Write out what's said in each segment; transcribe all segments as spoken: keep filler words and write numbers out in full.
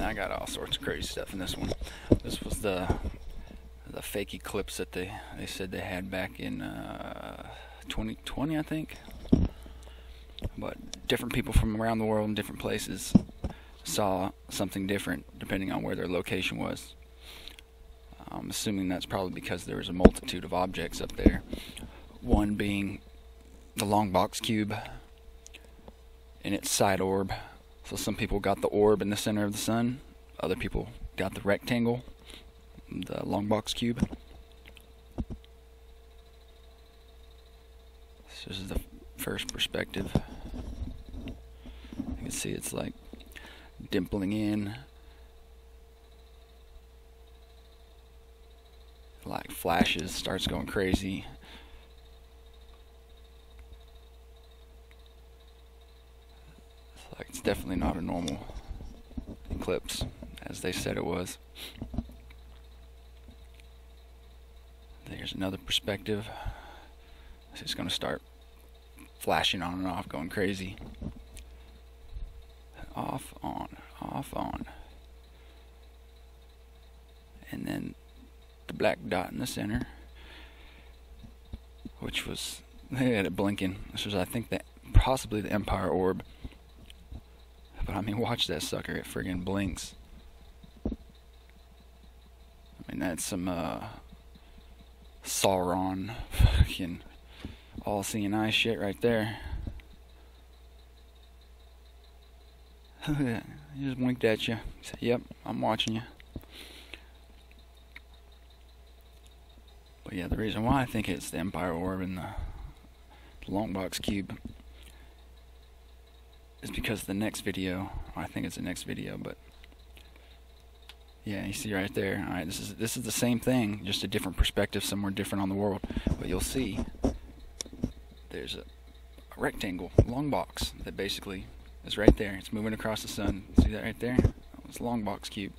Man, I got all sorts of crazy stuff in this one. This was the the fake eclipse that they they said they had back in uh, twenty twenty, I think. But different people from around the world in different places saw something different depending on where their location was. I'm assuming that's probably because there was a multitude of objects up there. One being the long box cube and its side orb. So some people got the orb in the center of the sun. Other people got the rectangle, the long box cube. So this is the first perspective. You can see it's like dimpling in, like flashes, starts going crazy. It's like it's definitely not a normal eclipse as they said it was. There's another perspective. It's just going to start flashing on and off, going crazy. Off, on, off, on. And then the black dot in the center, which was, they had it blinking. This was, I think, that possibly the Empire orb. But I mean, watch that sucker, it friggin' blinks. I mean, that's some uh, Sauron fucking all-seeing eye shit right there. He just winked at you. He said, "Yep, I'm watching you." But yeah, the reason why I think it's the Empire orb and the, the long box cube is because the next video, I think it's the next video, but yeah, you see right there. All right, this is this is the same thing, just a different perspective, somewhere different on the world. But you'll see there's a, a rectangle, long box that basically is right there. It's moving across the sun. See that right there? It's a long box cube.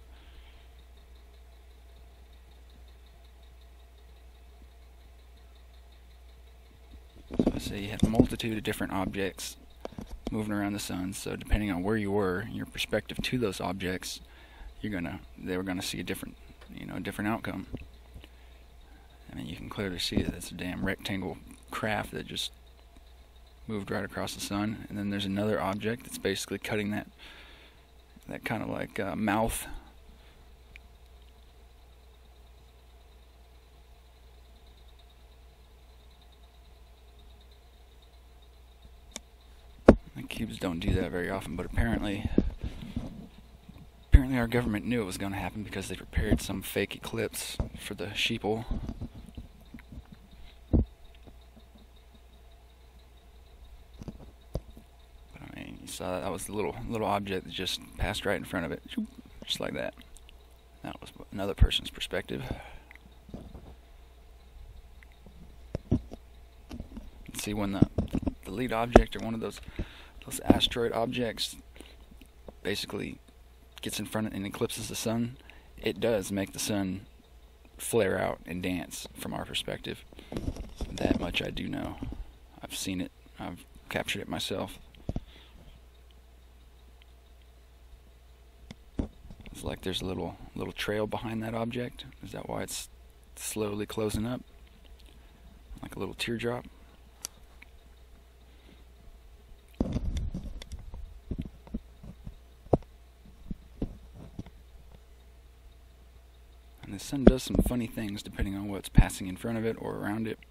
So I say you have a multitude of different objects moving around the sun. So depending on where you were, your perspective to those objects, you're gonna they were gonna see a different, you know, a different outcome. I mean, you can clearly see that it's a damn rectangle craft that just moved right across the sun. And then there's another object that's basically cutting that that kind of like uh, mouth. The cubes don't do that very often, but apparently apparently our government knew it was going to happen because they prepared some fake eclipse for the sheeple. So that was the little little object that just passed right in front of it, just like that. That was another person's perspective. See, when the the lead object or one of those those asteroid objects basically gets in front of and eclipses the sun, it does make the sun flare out and dance from our perspective. That much I do know. I've seen it. I've captured it myself. It's like there's a little little trail behind that object. Is that why it's slowly closing up? Like a little teardrop. And the sun does some funny things depending on what's passing in front of it or around it.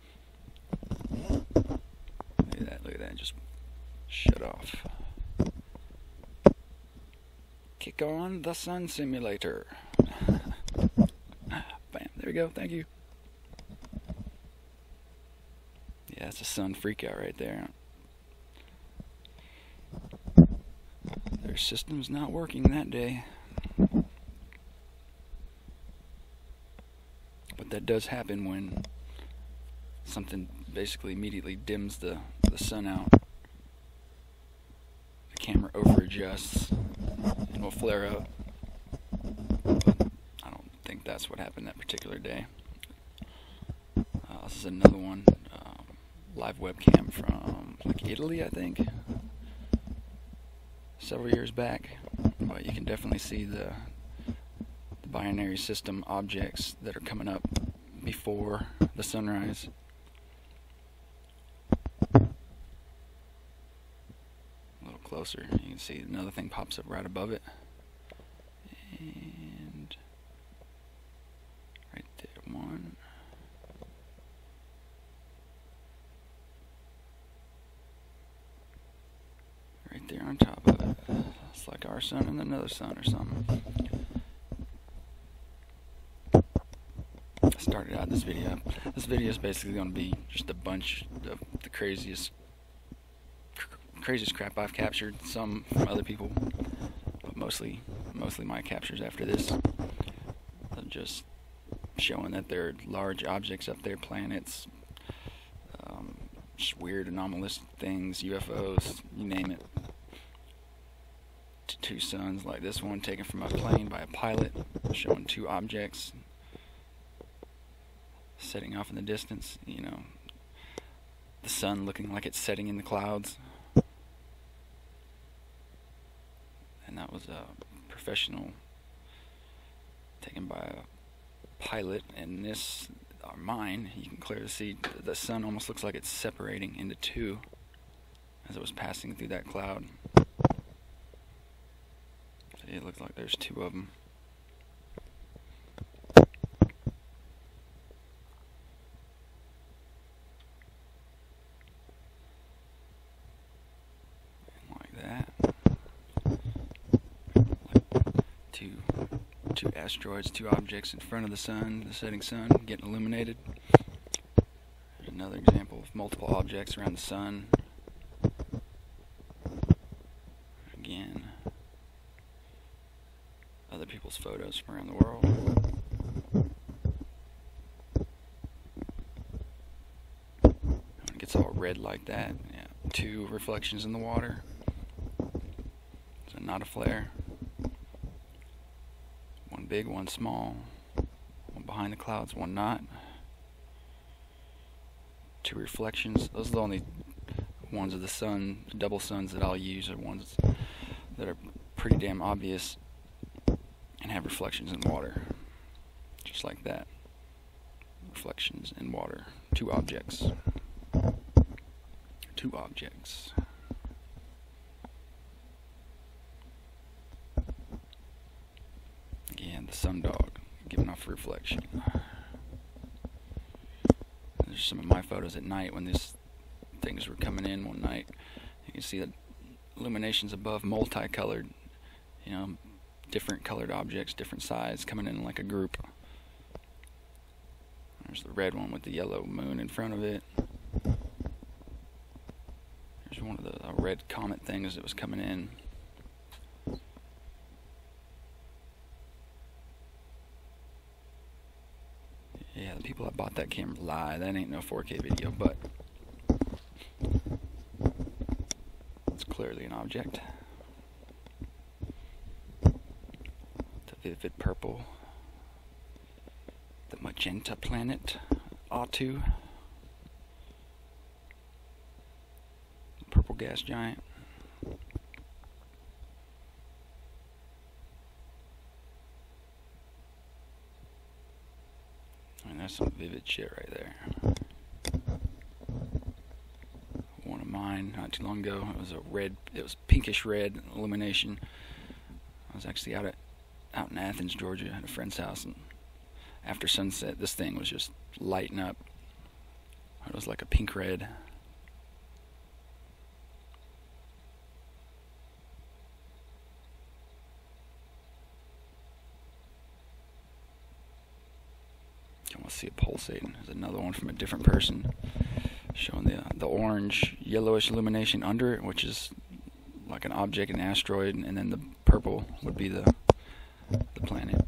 Look at that, look at that, just shut off. Kick on the sun simulator. Bam, there we go, thank you. Yeah, it's a sun freak out right there. Their system's not working that day. But that does happen when something basically immediately dims the, the sun out. The camera over adjusts and will flare up. But I don't think that's what happened that particular day. Uh, this is another one, um, live webcam from like Italy, I think, several years back. but you can definitely see the, the binary system objects that are coming up before the sunrise. A little closer, you can see another thing pops up right above it. And right there, one. Right there on top of it. It's like our sun and another sun or something. I started out this video. This video is basically going to be just a bunch of the craziest, craziest crap I've captured. Some from other people, but mostly, mostly my captures after this. Of just showing that there are large objects up there, planets, um, just weird anomalous things, U F Os, you name it. T two suns like this one taken from a plane by a pilot, showing two objects setting off in the distance, you know, the sun looking like it's setting in the clouds. And that was a professional taken by a pilot, and this, or mine, you can clearly see the sun almost looks like it's separating into two as it was passing through that cloud. See, it looks like there's two of them. Two asteroids, two objects in front of the sun, the setting sun, getting illuminated. There's another example of multiple objects around the sun. Again, other people's photos from around the world. When it gets all red like that, yeah, two reflections in the water. So not a flare. One big, one small, one behind the clouds, one not. Two reflections. Those are the only ones of the sun, the double suns that I'll use, are ones that are pretty damn obvious and have reflections in water. Just like that. Reflections in water. Two objects. Two objects. Again, the sun dog giving off reflection. There's some of my photos at night when these things were coming in one night. You can see the illuminations above, multicolored, you know, different colored objects, different size, coming in like a group. There's the red one with the yellow moon in front of it. There's one of the uh, red comet things that was coming in. Yeah, the people that bought that camera lie. That ain't no four K video, but it's clearly an object. The vivid purple. The magenta planet, Ottu. Purple gas giant. And that's some vivid shit right there. One of mine not too long ago. It was a red. It was pinkish red illumination. I was actually out at out in Athens, Georgia, at a friend's house, and after sunset, this thing was just lighting up. It was like a pink red. You almost see it pulsating. There's another one from a different person showing the the orange, yellowish illumination under it, which is like an object, an asteroid, and then the purple would be the the planet.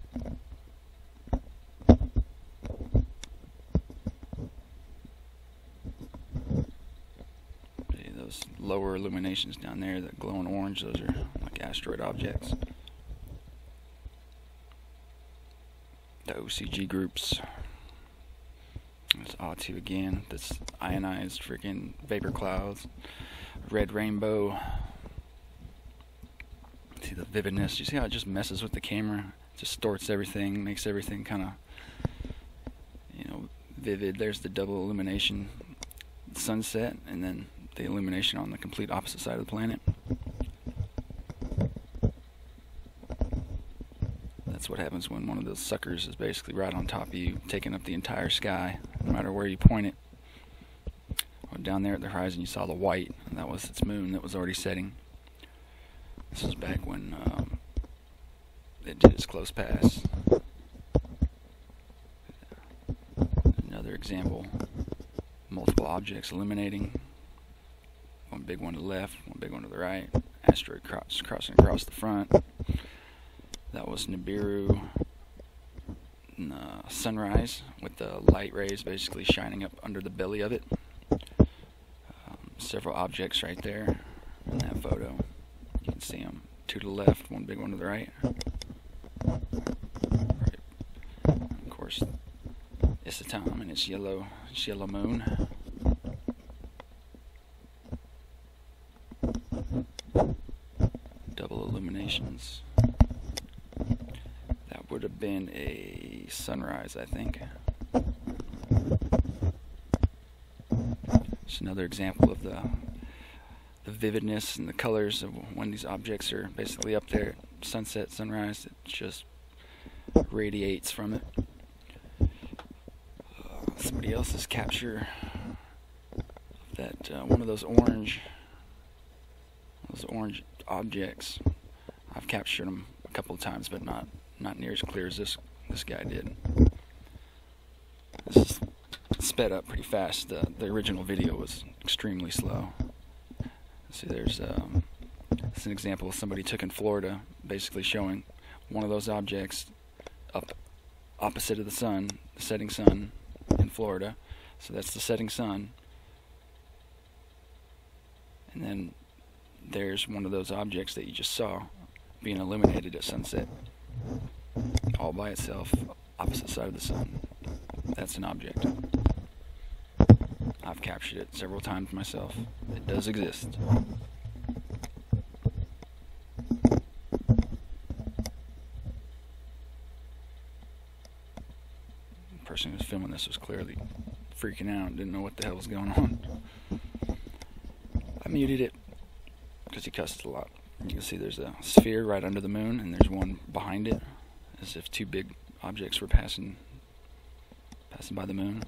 See those lower illuminations down there, that glowing orange, those are like asteroid objects. The O C G groups. There's Ottu again. That's ionized freaking vapor clouds. Red rainbow. See see the vividness. You see how it just messes with the camera? It distorts everything, makes everything kind of, you know, vivid. There's the double illumination sunset, and then the illumination on the complete opposite side of the planet. That's what happens when one of those suckers is basically right on top of you, taking up the entire sky, no matter where you point it. Well, down there at the horizon you saw the white, and that was its moon that was already setting. This was back when um, it did its close pass. Another example, multiple objects illuminating. One big one to the left, one big one to the right. Asteroid cross, crossing across the front. That was Nibiru uh, sunrise, with the light rays basically shining up under the belly of it. Um, several objects right there in that photo. You can see them. Two to the left, one big one to the right. Right. Of course, it's the time and it's yellow, it's yellow moon. Double illuminations. That would have been a sunrise, I think. It's another example of the the vividness and the colors of when these objects are basically up there at sunset, sunrise. It just radiates from it. Uh, somebody else's capture of that uh, one of those orange those orange objects. I've captured them a couple of times, but not not near as clear as this this guy did. This is sped up pretty fast. The the original video was extremely slow. See, there's um, it's an example somebody took in Florida, basically showing one of those objects up opposite of the sun, the setting sun in Florida. So that's the setting sun, and then there's one of those objects that you just saw being illuminated at sunset, all by itself, opposite side of the sun. That's an object. I've captured it several times myself. It does exist. The person who was filming this was clearly freaking out, didn't know what the hell was going on. I muted it because he cussed a lot. You can see there's a sphere right under the moon, and there's one behind it, as if two big objects were passing passing by the moon.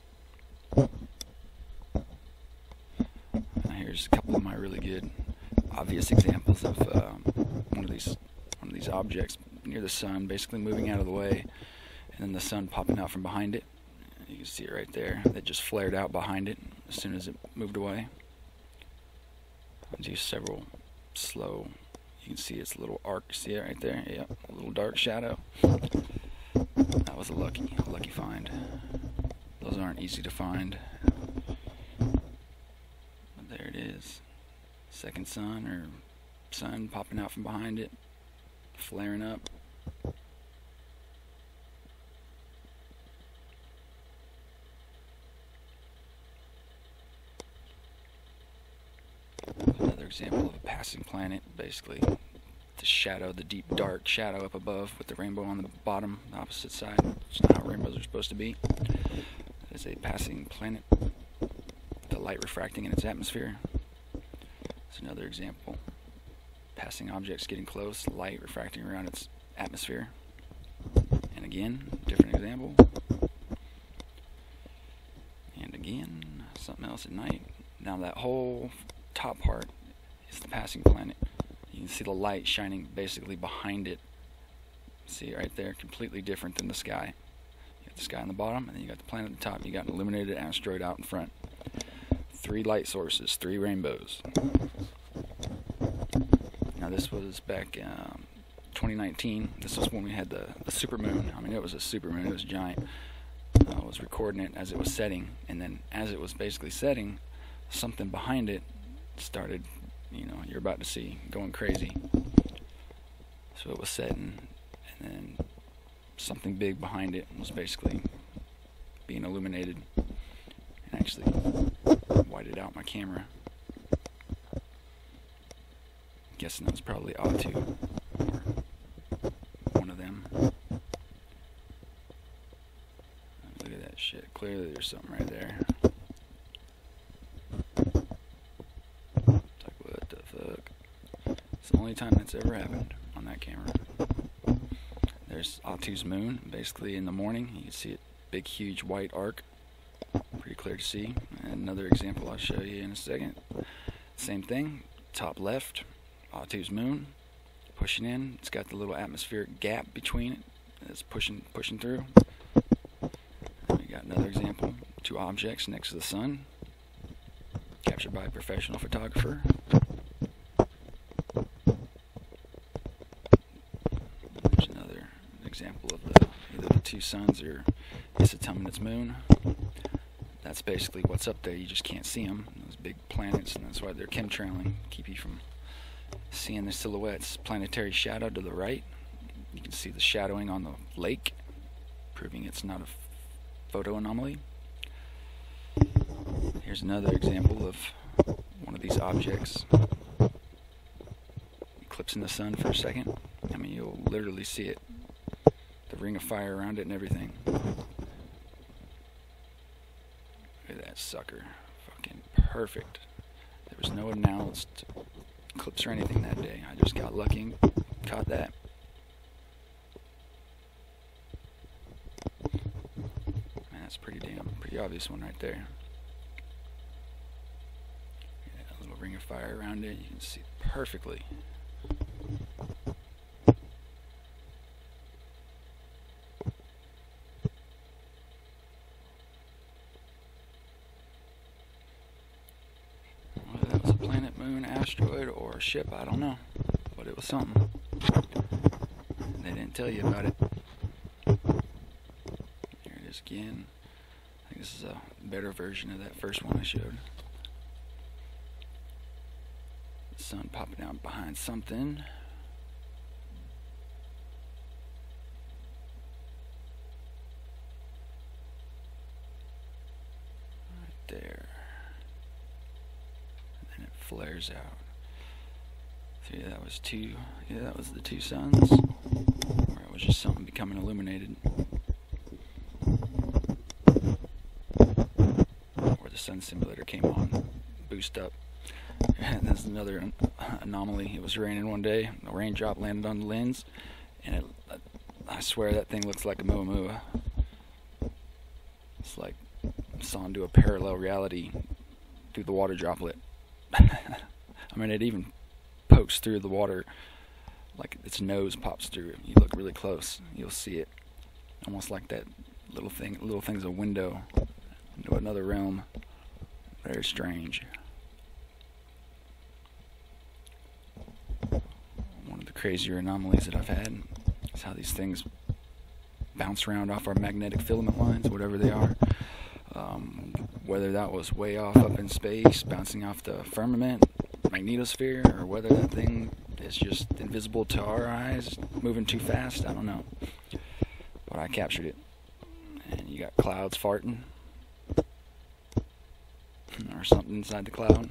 Here's a couple of my really good, obvious examples of um, one of these one of these objects near the sun, basically moving out of the way, and then the sun popping out from behind it. You can see it right there. It just flared out behind it as soon as it moved away. I'll do several slow. You can see its little arc. See it right there? Yeah, a little dark shadow. That was a lucky, a lucky find. Those aren't easy to find. There it is. Second sun, or sun popping out from behind it, flaring up. Another example of a passing planet, basically the shadow, the deep dark shadow up above with the rainbow on the bottom, the opposite side. It's not how rainbows are supposed to be. It is a passing planet. The light refracting in its atmosphere. It's another example. Passing objects getting close, light refracting around its atmosphere. And again, different example. And again, something else at night. Now that whole top part is the passing planet. You can see the light shining basically behind it. See it right there, completely different than the sky. You got the sky on the bottom, and then you got the planet at the top. You got an illuminated asteroid out in front. Three light sources, three rainbows. Now this was back um, twenty nineteen. This was when we had the, the supermoon. I mean, it was a supermoon. It was giant. I was recording it as it was setting, and then as it was basically setting, something behind it started, you know, you're about to see, going crazy. So it was setting, and then something big behind it was basically being illuminated. And actually whited out my camera. Guessing that was probably O two or one of them. Look at that shit. Clearly there's something right there. It's like, what the fuck? It's the only time that's ever happened on that camera. There's O two's moon. Basically in the morning you can see it, big huge white arc. Pretty clear to see. And another example I'll show you in a second. Same thing. Top left, O two's moon. Pushing in. It's got the little atmospheric gap between it. It's pushing pushing through. We got another example. Two objects next to the sun. Captured by a professional photographer. There's another example of the either the two suns or it's a its moon. That's basically what's up there. You just can't see them. Those big planets, and that's why they're chemtrailing. Keep you from seeing the silhouettes. Planetary shadow to the right. You can see the shadowing on the lake, proving it's not a photo anomaly. Here's another example of one of these objects eclipsing the sun for a second. I mean, you'll literally see it. The ring of fire around it and everything. Look at that sucker. Fucking perfect. There was no announced eclipse or anything that day. I just got lucky and caught that. Man, that's pretty damn, pretty obvious one right there. Yeah, a little ring of fire around it. You can see it perfectly. Asteroid or a ship, I don't know, but it was something. They didn't tell you about it. Here it is again. I think this is a better version of that first one I showed. The sun popping out behind something. Right there. Flares out. So yeah, that was two. Yeah, that was the two suns, or it was just something becoming illuminated, or the sun simulator came on, boost up. And there's another an anomaly. It was raining one day. A raindrop landed on the lens, and it. I swear that thing looks like a Muamua. It's like saw into a parallel reality through the water droplet. I mean, it even pokes through the water, like its nose pops through it. You look really close, you'll see it, almost like that little thing. Little thing's a window into another realm. Very strange. One of the crazier anomalies that I've had is how these things bounce around off our magnetic filament lines, whatever they are. Um, whether that was way off up in space, bouncing off the firmament, magnetosphere, or whether that thing is just invisible to our eyes, moving too fast, I don't know. But I captured it. And you got clouds farting, or something inside the cloud,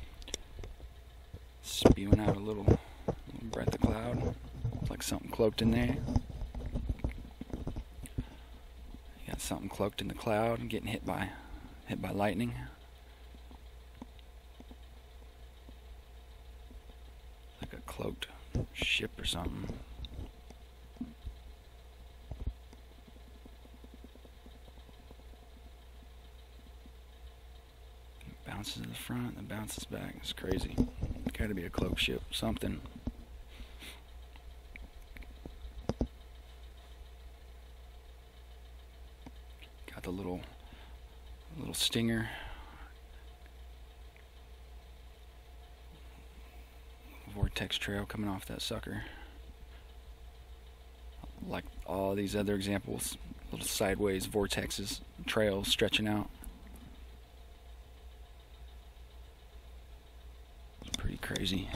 spewing out a little, little breath of cloud, like something cloaked in there. Something cloaked in the cloud and getting hit by hit by lightning. Like a cloaked ship or something. It bounces to the front and bounces back. It's crazy. It's gotta be a cloaked ship, something. The little little stinger, vortex trail coming off that sucker, like all these other examples, little sideways vortexes, trails stretching out. Pretty crazy.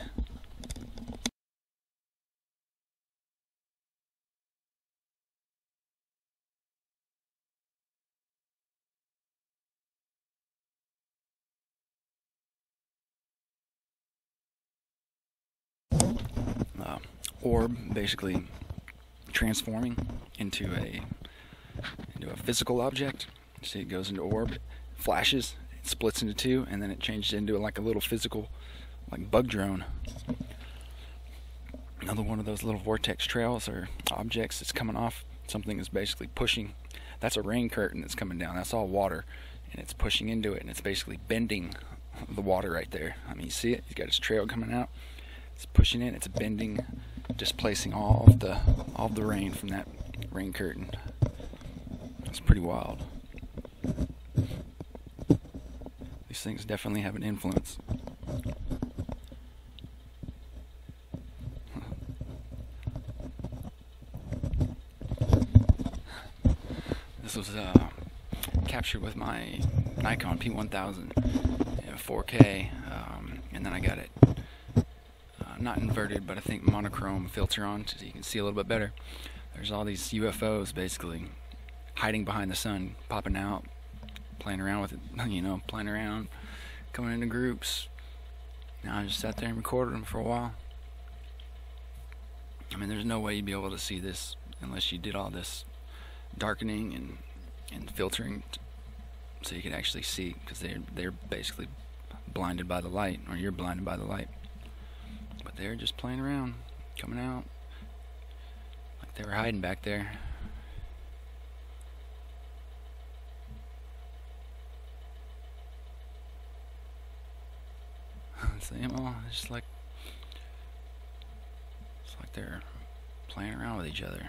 orb basically transforming into a into a physical object. See, it goes into orb, flashes, it splits into two, and then it changes into like a little physical, like bug drone. Another one of those little vortex trails or objects that's coming off. Something is basically pushing. That's a rain curtain that's coming down. That's all water, and it's pushing into it, and it's basically bending the water right there. I mean, you see it? He's got his trail coming out. It's pushing in. It's bending, displacing all of the all of the rain from that rain curtain. It's pretty wild. These things definitely have an influence. This was uh, captured with my Nikon P one thousand, you know, four K, um, and then I got it uh, not inverted, but I think monochrome filter on so you can see a little bit better. There's all these U F Os basically hiding behind the sun, popping out, playing around with it, you know, playing around, coming into groups. Now I just sat there and recorded them for a while. I mean, there's no way you'd be able to see this unless you did all this darkening and and filtering t so you could actually see, because they're they're basically blinded by the light, or you're blinded by the light. But they're just playing around, coming out like they were hiding back there. So, you know, it's just like it's like they're playing around with each other.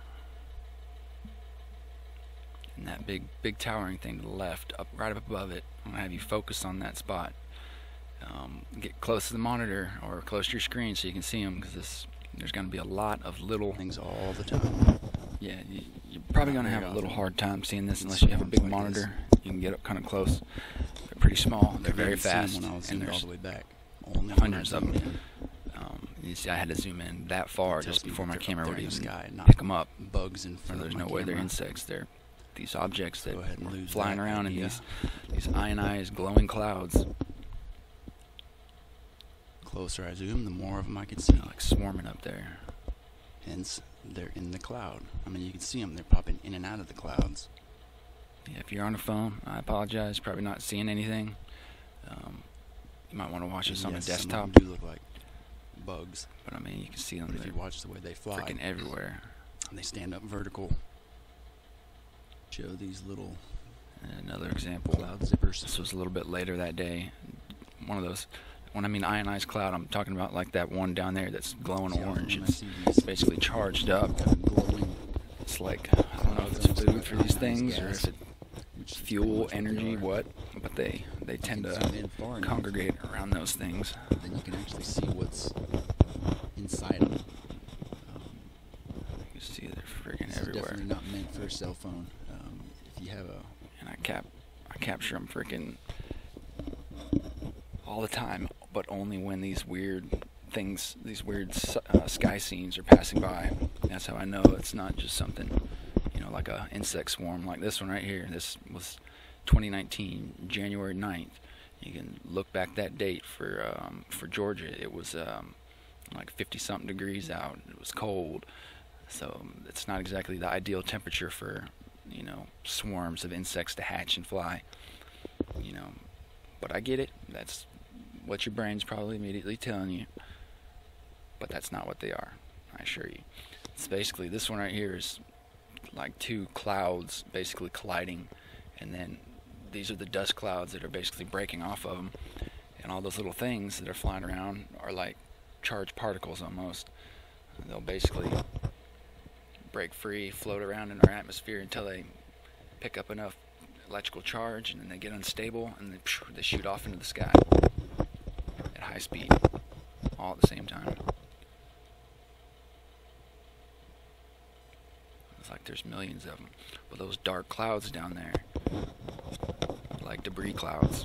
And that big, big towering thing to the left, up right up above it, I'm gonna have you focus on that spot. Um, get close to the monitor or close to your screen so you can see them, because this there's gonna be a lot of little things all the time. Yeah, you, you're probably gonna have a little hard time seeing this unless you have a big monitor. You can get up kind of close. They're pretty small. They're very fast, and there's all the way back. hundreds of them. Um, you see, I had to zoom in that far just before my camera would even sky, pick them up. Bugs in front so there's of no my way they're camera. insects. They're these objects that Go ahead and are lose flying that around in idea. these these ionized glowing clouds. Closer I zoom, the more of them I can see. Like swarming up there. Hence, they're in the cloud. I mean, you can see them. They're popping in and out of the clouds. Yeah, if you're on a phone, I apologize. Probably not seeing anything. Um, you might want to watch this on yes, a desktop. some of them do look like bugs. But I mean, you can see them. But if you watch the way they fly, freaking everywhere. And they stand up vertical. Show these little And another example. cloud zippers. This was a little bit later that day. One of those. When I mean ionized cloud, I'm talking about like that one down there that's glowing See, orange. when I It's see these basically charged up. kind of glowing, It's like, I don't know if it's food for these things or if it's which is pretty fuel, much what they energy, are. what, but they, they tend You to can zoom in far enough, congregate around those things. then you can actually see what's inside them. Um, You see they're freaking It's everywhere. definitely not meant for a cell phone. Um, if you have a And I cap, I capture them freaking all the time, but only when these weird things, these weird uh, sky scenes are passing by. That's how I know it's not just something, you know, like a insect swarm like this one right here. This was twenty nineteen, January ninth. You can look back that date for um, for Georgia. It was um, like fifty something degrees out. It was cold, so it's not exactly the ideal temperature for, you know, swarms of insects to hatch and fly. You know, but I get it. That's what your brain's probably immediately telling you. But that's not what they are, I assure you. It's basically, this one right here is like two clouds basically colliding, and then these are the dust clouds that are basically breaking off of them, and all those little things that are flying around are like charged particles almost. They'll basically break free, float around in our atmosphere until they pick up enough electrical charge, and then they get unstable, and they, they shoot off into the sky at high speed, all at the same time. It's like there's millions of them. But those dark clouds down there, like debris clouds.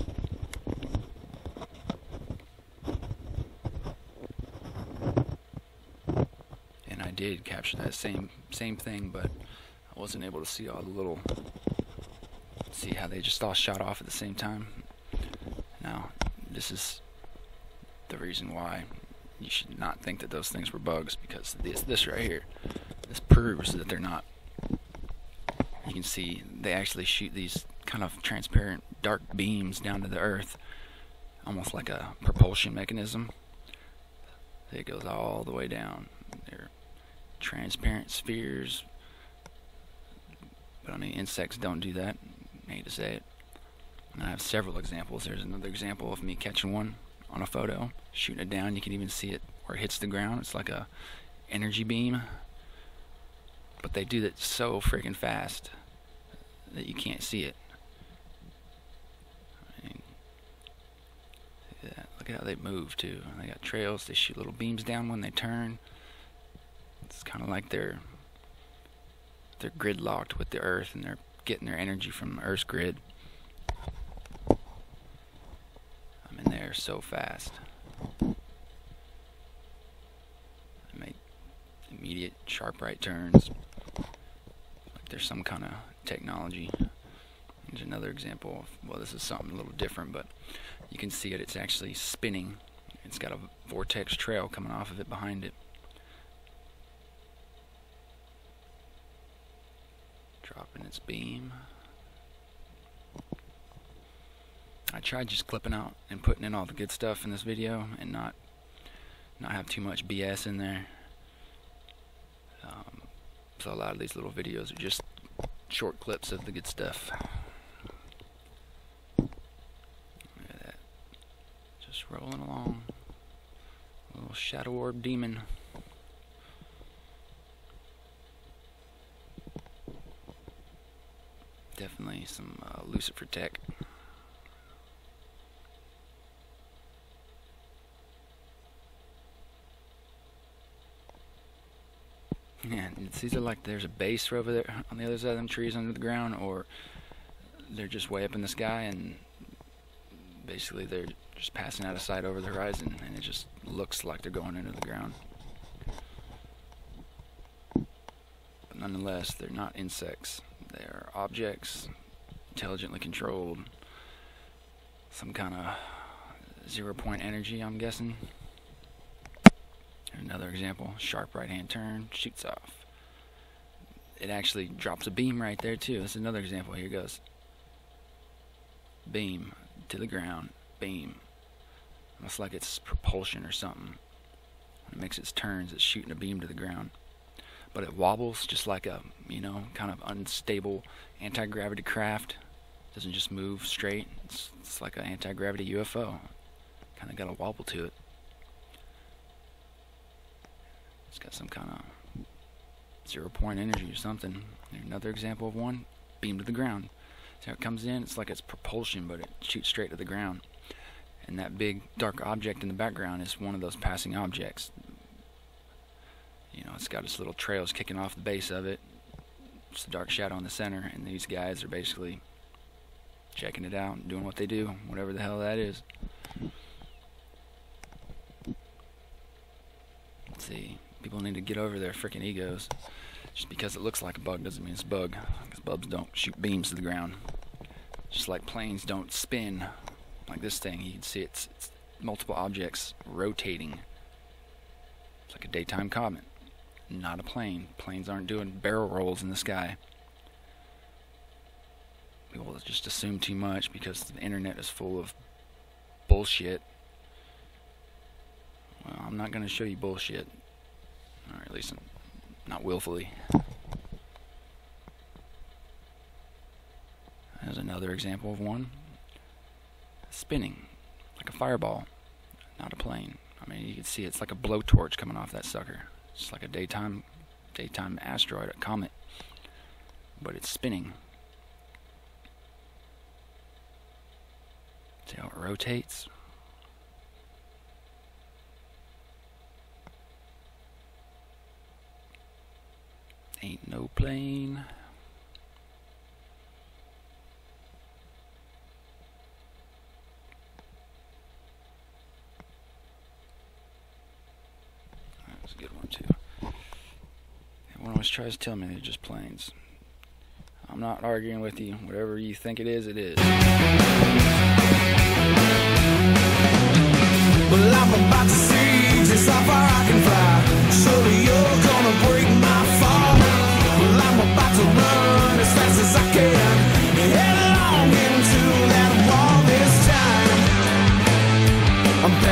And I did capture that same same thing, but I wasn't able to see all the little, see how they just all shot off at the same time. Now, this is the reason why you should not think that those things were bugs, because this this right here, this proves that they're not. You can see they actually shoot these kind of transparent dark beams down to the earth, almost like a propulsion mechanism. It goes all the way down. They're transparent spheres, but I mean, insects don't do that. I hate to say it. And I have several examples. There's another example of me catching one on a photo, shooting it down. You can even see it where it hits the ground. It's like a energy beam, but they do that so freaking fast that you can't see it. I mean, yeah, look at how they move too. They got trails. They shoot little beams down when they turn. It's kind of like they're they're gridlocked with the earth, and they're getting their energy from the Earth's grid. I mean, they're so fast. They make immediate sharp right turns. Like there's some kind of technology. There's another example of, well, this is something a little different, but you can see it. It's actually spinning. It's got a vortex trail coming off of it behind it. Dropping its beam. I tried just clipping out and putting in all the good stuff in this video and not not have too much B S in there. Um, so a lot of these little videos are just short clips of the good stuff. Look at that. Just rolling along. A little shadow orb demon. Definitely some uh, Lucifer tech. Yeah, it's either like there's a base over there on the other side of them trees under the ground, or they're just way up in the sky and basically they're just passing out of sight over the horizon, and it just looks like they're going into the ground. But nonetheless, they're not insects. They are objects, intelligently controlled, some kind of zero point energy, I'm guessing. Another example, sharp right hand turn, shoots off. It actually drops a beam right there too. This is another example. Here goes. Beam to the ground, beam. Almost like it's propulsion or something. When it makes its turns, it's shooting a beam to the ground. But it wobbles just like a, you know, kind of unstable anti-gravity craft. It doesn't just move straight. It's, it's like an anti-gravity U F O. Kind of got a wobble to it. It's got some kind of zero point energy or something. Here's another example of one. Beam to the ground. See how it comes in? It's like it's propulsion, but it shoots straight to the ground. And that big dark object in the background is one of those passing objects. You know, it's got its little trails kicking off the base of it. It's a dark shadow in the center, and these guys are basically checking it out and doing what they do, whatever the hell that is. Let's see. People need to get over their freaking egos. Just because it looks like a bug doesn't mean it's a bug. Because bugs don't shoot beams to the ground. Just like planes don't spin like this thing. You can see it's, it's multiple objects rotating. It's like a daytime comet. Not a plane. Planes aren't doing barrel rolls in the sky. People just assume too much because the internet is full of bullshit. Well, I'm not going to show you bullshit. Or at least not willfully. There's another example of one. Spinning. Like a fireball. Not a plane. I mean, you can see it's like a blowtorch coming off that sucker. It's like a daytime daytime asteroid, a comet. But it's spinning. See how it rotates? Ain't no plane. That's a good one too. Everyone always tries to tell me they're just planes. I'm not arguing with you. Whatever you think it is, it is. Well, I'm about to see just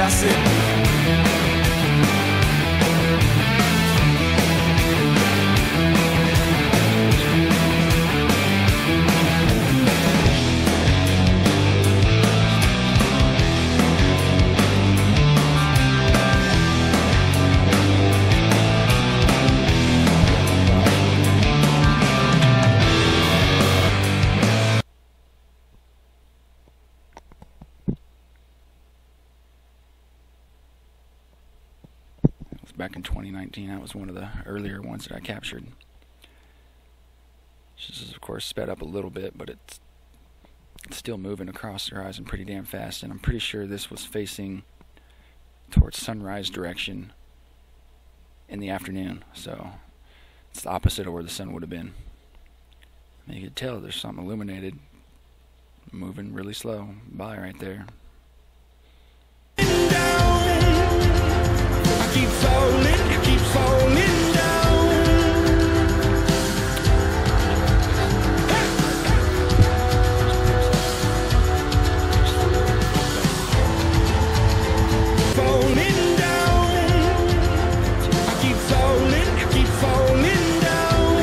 Back in twenty nineteen, that was one of the earlier ones that I captured. This is, of course, sped up a little bit, but it's, it's still moving across the horizon pretty damn fast, and I'm pretty sure this was facing towards sunrise direction in the afternoon, so it's the opposite of where the sun would have been. And you could tell there's something illuminated moving really slow by right there. Keep falling, keep falling down. Falling down. I keep falling, I keep falling down.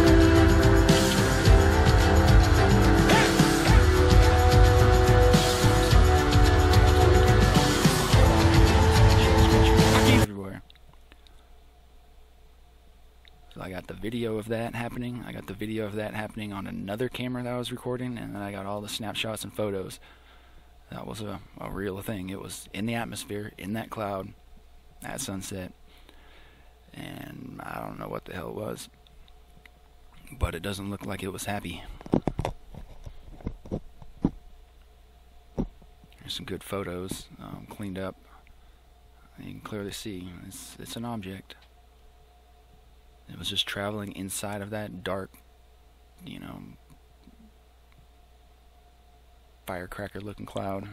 Everywhere. So I got the video of that happening. I got the video of that happening on another camera that I was recording, and then I got all the snapshots and photos. That was a, a real thing. It was in the atmosphere, in that cloud, at sunset. And I don't know what the hell it was, but it doesn't look like it was happy. There's some good photos, um, cleaned up. You can clearly see it's, it's an object. It was just traveling inside of that dark, you know, firecracker looking cloud.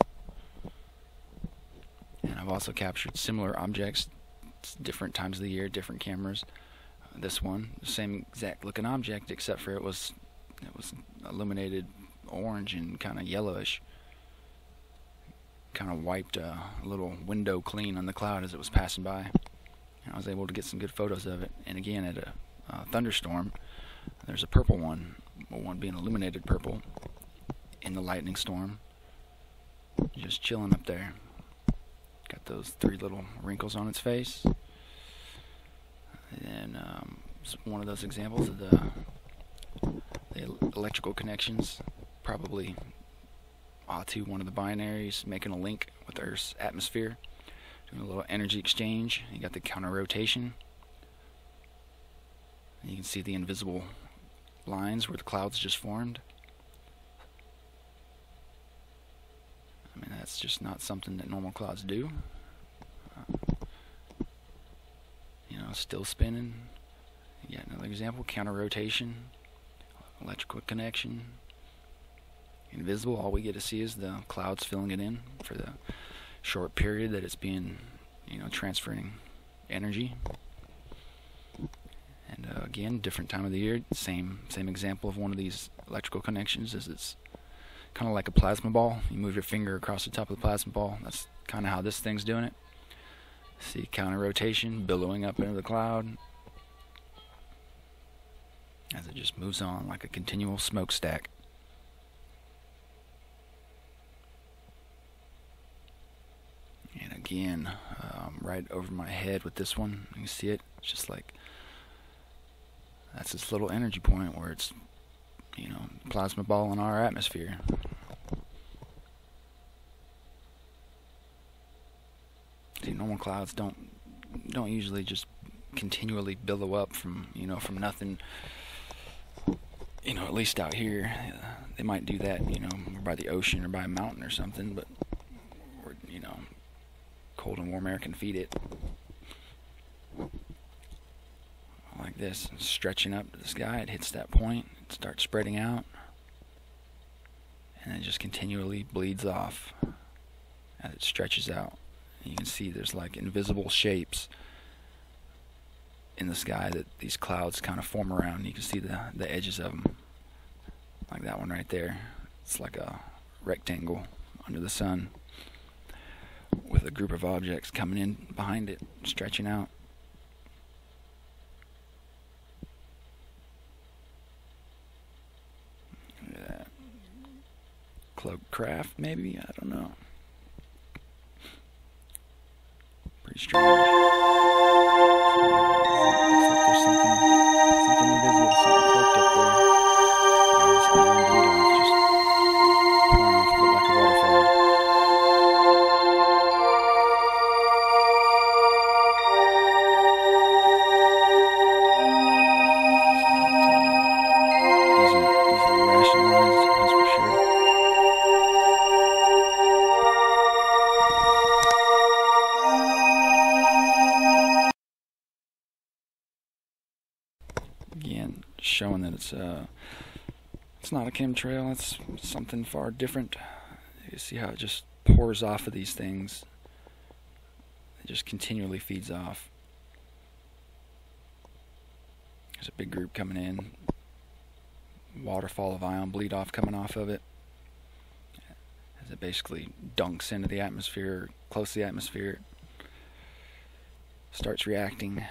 And I've also captured similar objects, different times of the year, different cameras. Uh, this one, the same exact looking object, except for it was it was illuminated orange and kind of yellowish. Kind of wiped uh, a little window clean on the cloud as it was passing by. And I was able to get some good photos of it. And again, at a uh, thunderstorm, there's a purple one, one being illuminated purple in the lightning storm, just chilling up there. Got those three little wrinkles on its face. And um, it's one of those examples of the, the electrical connections, probably to one of the binaries, making a link with Earth's atmosphere, doing a little energy exchange. You got the counter rotation. And you can see the invisible lines where the clouds just formed. I mean, that's just not something that normal clouds do. Uh, you know, still spinning. You got another example, counter rotation, electrical connection. Invisible, all we get to see is the clouds filling it in for the short period that it's being, you know, transferring energy. And uh, again, different time of the year, same same example of one of these electrical connections is it's kind of like a plasma ball. You move your finger across the top of the plasma ball. That's kind of how this thing's doing it. See counter rotation billowing up into the cloud as it just moves on like a continual smokestack. And again, um, right over my head with this one, you can see it. It's just like that's this little energy point where it's, you know, plasma ball in our atmosphere. See, normal clouds don't don't usually just continually billow up from, you know, from nothing. You know, at least out here, uh, they might do that, you know, by the ocean or by a mountain or something, but we're, you know, cold and warm air can feed it. Like this, stretching up to the sky, it hits that point, it starts spreading out, and it just continually bleeds off as it stretches out. And you can see there's like invisible shapes in the sky that these clouds kind of form around. You can see the, the edges of them, like that one right there. It's like a rectangle under the sun. with a group of objects coming in behind it, stretching out. Yeah. Cloaked craft, maybe? I don't know. Pretty strange. Looks like there's something, something invisible, something cloaked up there. Yeah, this iron bleed off, just pouring off of it like a waterfall. It's not uh, easy, easily rationalized, that's for sure. Again, showing that it's uh, it's not a chemtrail, it's something far different. You see how it just pours off of these things. It just continually feeds off. There's a big group coming in. Waterfall of ion bleed off coming off of it. As it basically dunks into the atmosphere, close to the atmosphere. Starts reacting.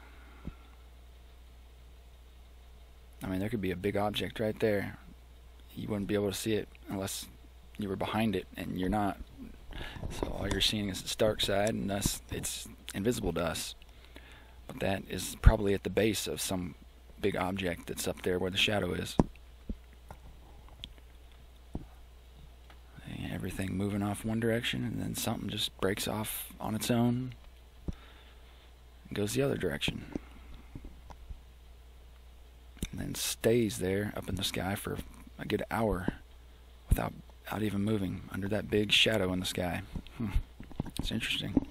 I mean, there could be a big object right there. You wouldn't be able to see it unless you were behind it, and you're not. So all you're seeing is its dark side, and thus it's invisible to us. But that is probably at the base of some big object that's up there where the shadow is. And everything moving off one direction, and then something just breaks off on its own and goes the other direction. And then stays there up in the sky for a good hour without, without even moving under that big shadow in the sky. Hmm. It's interesting.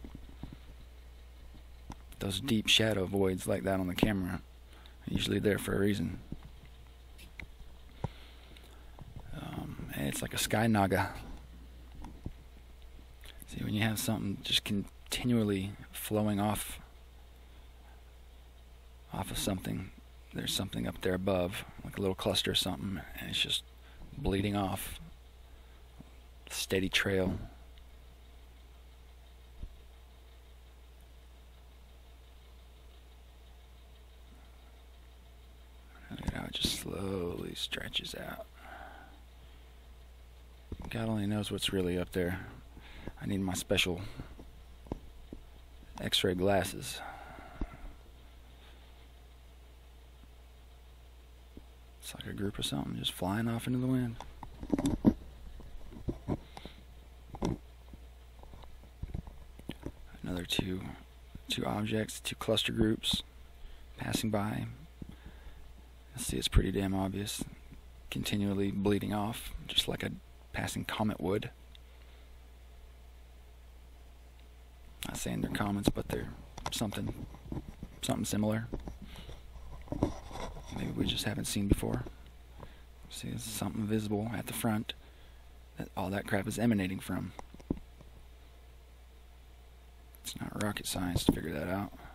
Those deep shadow voids like that on the camera are usually there for a reason. Um, and it's like a sky naga. See, when you have something just continually flowing off off of something, there's something up there above, like a little cluster or something, and it's just bleeding off. Steady trail. Look at how it just slowly stretches out. God only knows what's really up there. I need my special X-ray glasses. It's like a group of something just flying off into the wind. Another two, two objects, two cluster groups passing by. You see, it's pretty damn obvious. Continually bleeding off, just like a passing comet would. Not saying they're comets, but they're something, something similar. Maybe we just haven't seen before. See, there's something visible at the front that all that crap is emanating from. It's not rocket science to figure that out.